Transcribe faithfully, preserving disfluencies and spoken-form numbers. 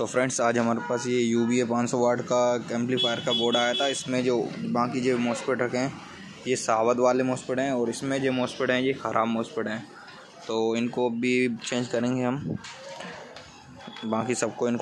तो फ्रेंड्स आज हमारे पास ये यू बी ए पाँच सौ वाट का एम्पलीफायर का बोर्ड आया था। इसमें जो बाकी जो मॉस्फेट रखे हैं ये सावध वाले मॉस्फेट हैं और इसमें जो मॉस्फेट हैं ये ख़राब मॉस्फेट हैं। तो इनको भी चेंज करेंगे हम, बाकी सबको इनको